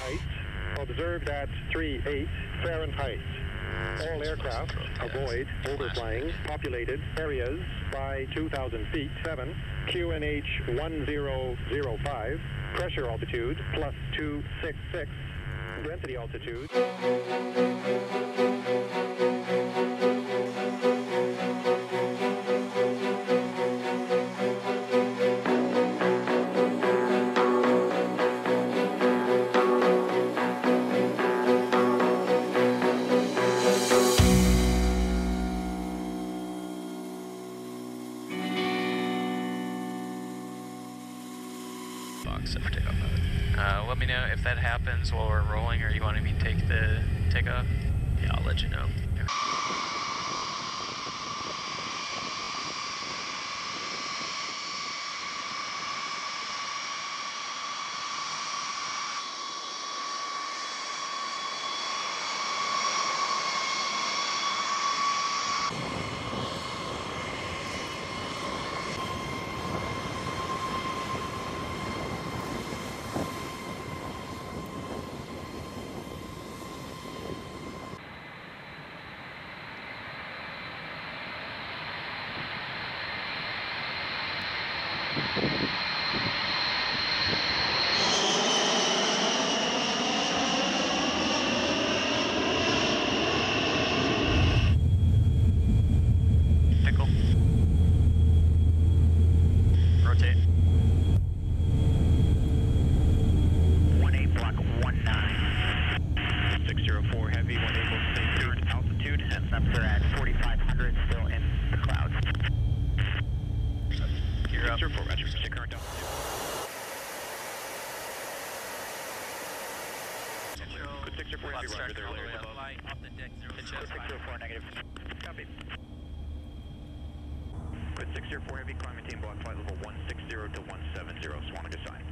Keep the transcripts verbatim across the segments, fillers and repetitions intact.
Observed at three eight Fahrenheit. All aircraft avoid overflying populated areas by two thousand feet. seven Q N H one zero zero five. Pressure altitude plus two six six. Density altitude. Box of takeoff mode. Uh, let me know if that happens while we're rolling, or you want me to take the takeoff. Yeah, I'll let you know. Pickle. Rotate. one eight block one nine. six zero four heavy, one eight will stay current altitude. And sensor at forty-five hundred, still in the clouds. Gear up. six zero four, roger. Stay current altitude. Good six zero four heavy, roger. They're layers above. Off the deck, zero six zero four negative. Copy. Good six zero four heavy, climb maintain block flight level one six zero to one seven zero. Swan good sign.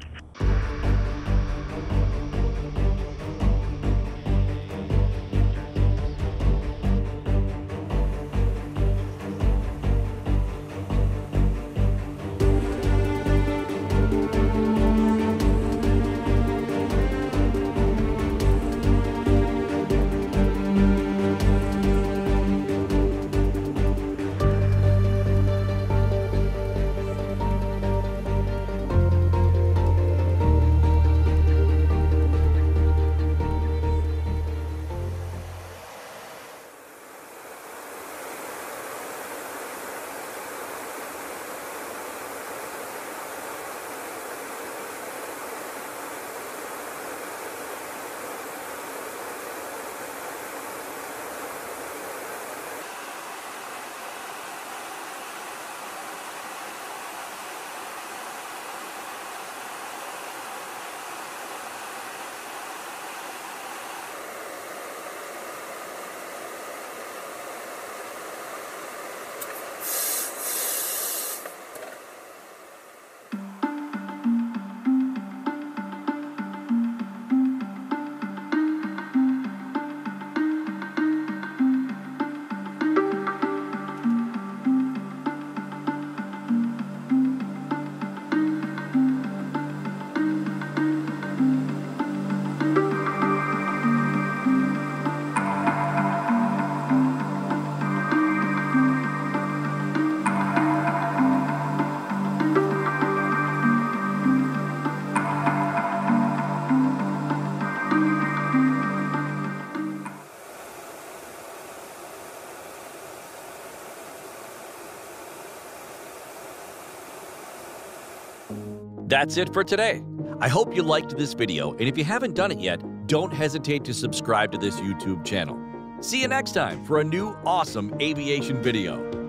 That's it for today. I hope you liked this video, and if you haven't done it yet, don't hesitate to subscribe to this YouTube channel. See you next time for a new awesome aviation video.